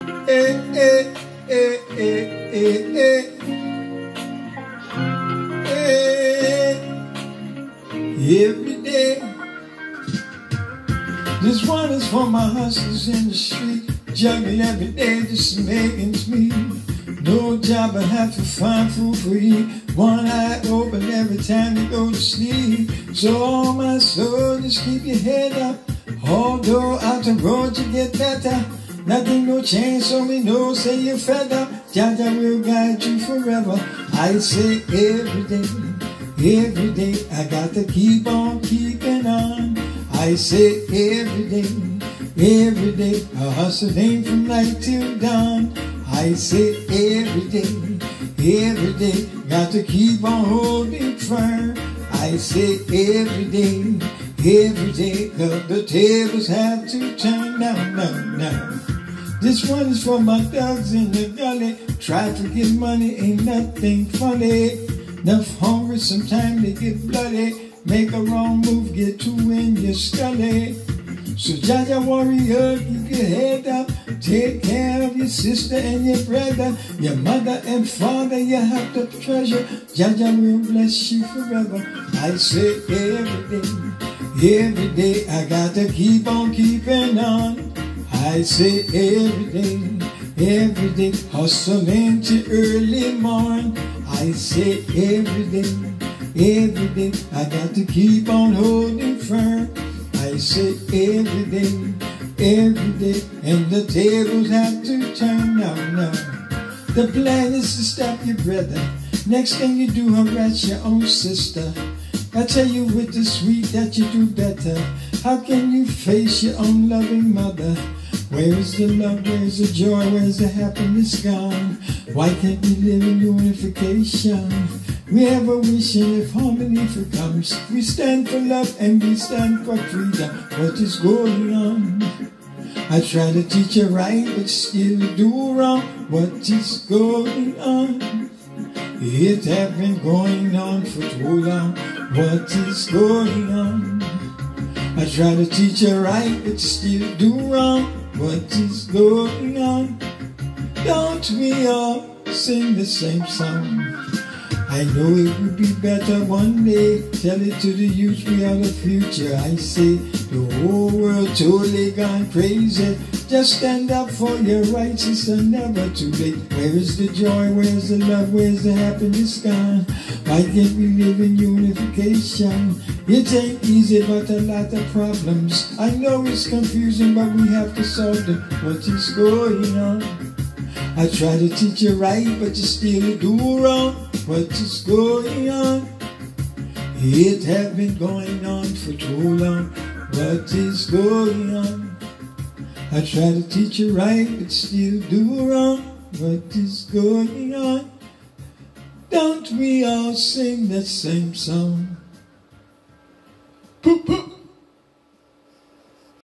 Eh, eh, eh, eh, eh, eh. Every day. This one is for my hustlers in the street, juggling every day just to make ends meet. No job, I have to find food for eat. One eye open every time you go to sleep. So all my soldiers, keep your head up. Although out the road you get better. Nothing no change, so we know say you're fed up. Jaja will guide you forever. I say every day, I got to keep on keeping on. I say every day, I hustling from night till dawn. I say every day, got to keep on holding firm. I say every day, cause the tables have to turn. Now. This one is for my dogs in the gully. Try to get money, ain't nothing funny. Enough hungry, sometimes they get bloody. Make a wrong move, get two in your scully. So Jaja warrior, keep your head up. Take care of your sister and your brother. Your mother and father, you have to treasure. Jaja will bless you forever. I say every day, I got to keep on keeping on. I say every day, hustling till early morn. I say every day, I got to keep on holding firm. I say every day, and the tables have to turn now. The plan is to stop your brother. Next thing you do, harass your own sister. I tell you with the sweet that you do better. How can you face your own loving mother? Where is the love, where's the joy, where's the happiness gone? Why can't we live in unification? We ever wishing if harmony comes. We stand for love and we stand for freedom. What is going on? I try to teach you right, but still do wrong. What is going on? It has been going on for too long. What is going on? I try to teach you right, but still do wrong. What is going on? Don't we all sing the same song? I know it would be better one day. Tell it to the youth, we are the future. I say the whole world totally gone crazy. Just stand up for your rights, it's never too late. Where is the joy, where's the love, where's the happiness gone? Why can't we live in unification? It ain't easy, but a lot of problems. I know it's confusing, but we have to solve them. What is going on? I try to teach you right, but you still do wrong. What is going on? It has been going on for too long. What is going on? I try to teach you right, but still do wrong. What is going on? Don't we all sing the same song?